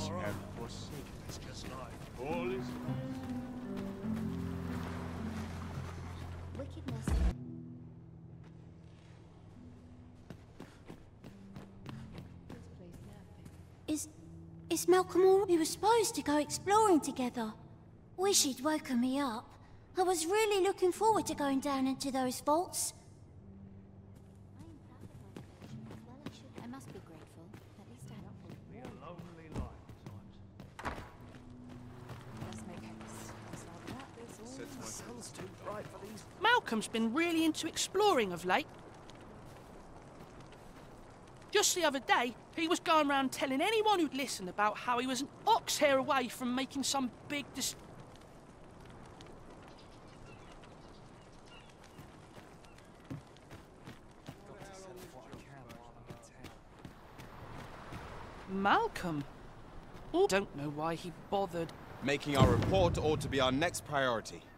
Those who have forsaken us just like all is Wickedness. Is Malcolm all... We were supposed to go exploring together. Wish he'd woken me up. I was really looking forward to going down into those vaults. I must be grateful. At least I don't. be a lonely life at times. Malcolm's been really into exploring of late. Just the other day, he was going around telling anyone who'd listen about how he was an ox hair away from making some big Malcolm? Oh, don't know why he bothered. Making our report ought to be our next priority.